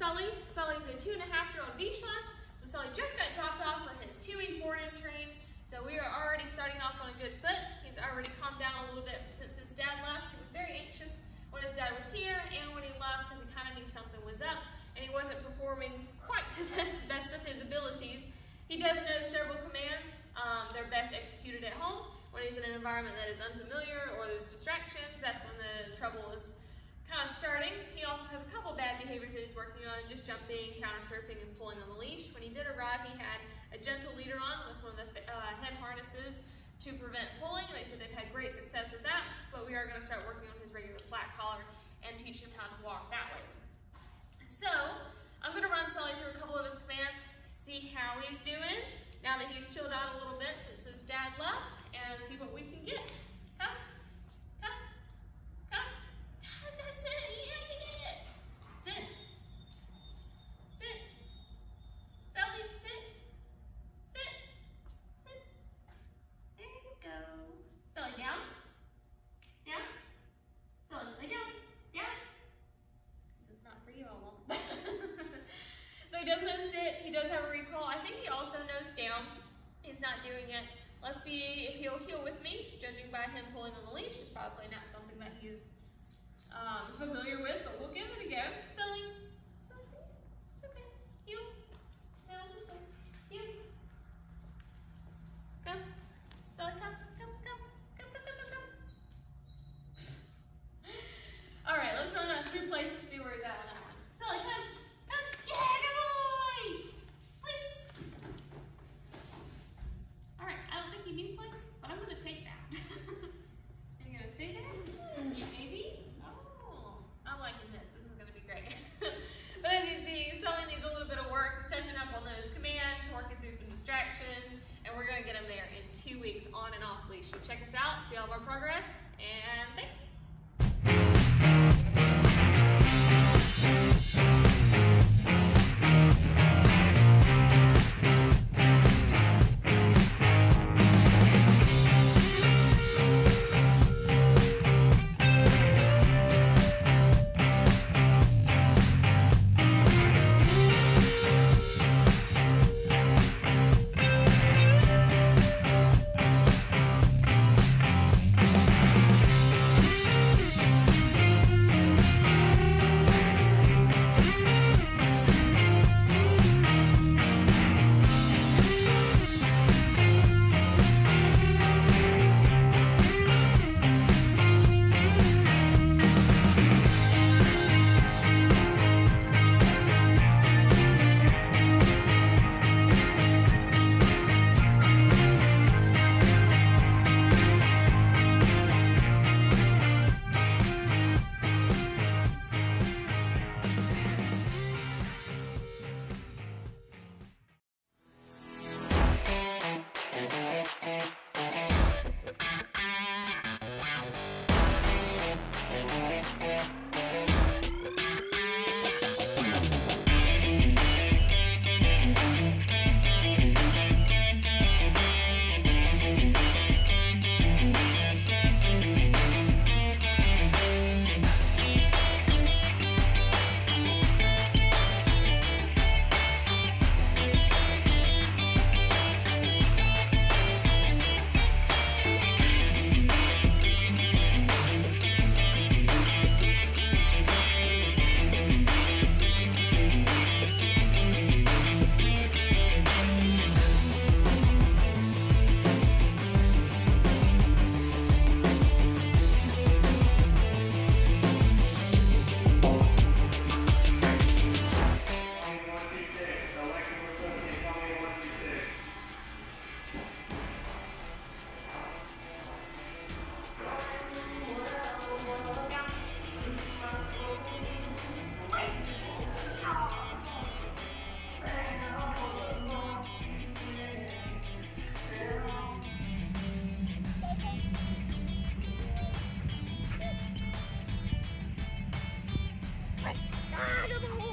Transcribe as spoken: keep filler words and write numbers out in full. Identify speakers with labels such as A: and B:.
A: Sully. Sully's a two and a half year old Vizsla. So Sully just got dropped off for his two week board and train. So we are already starting off on a good foot. He's already calmed down a little bit since his dad left. He was very anxious when his dad was here and when he left because he kind of knew something was up and he wasn't performing quite to the best of his abilities. He does know several commands. Um, they're best executed at home. When he's in an environment that is unfamiliar or there's distractions, that's when the trouble is kind of starting. He also has a couple bad behaviors that he's working on, just jumping, counter surfing, and pulling on the leash. When he did arrive, he had a gentle leader on. That's one of the uh, head harnesses to prevent pulling. They said they've had great success with that, but we are going to start working on his regular flat collar and teach him how to walk that way. So I'm going to run Sully through a couple of his commands, see how he's doing now that he's chilled out a little bit since his dad left, and see what we can get. Come, come, come. That's it. Yeah, you did it. Sit. Sit. Sully, sit. Sit. Sit. There you go. Sully, down. Down. Sully, lay down. Down. This is not for you, I won't. So he does know sit. He does have a recall. I think he also knows down. He's not doing it. Let's see if he'll heel with me. Judging by him pulling on the leash, it's probably not something that he's um, familiar with, but we'll give it a go. Sully, Sully, it's okay. Heel. Down this way. Heel. Come. Sully, come, come, come, come, come, come, come, come. All right, let's run that through place and see where he's at on that one. Sully, come, come. Yeah, good boy. Place. All right, I don't think you need place, but I'm gonna take that. Are you gonna stay there? Maybe? Oh, I'm liking this. This is gonna be great. But as you see, Sully needs a little bit of work, touching up on those commands, working through some distractions, and we're gonna get him there in two weeks on and off leash. So check us out, see all of our progress, and thanks.
B: Ah,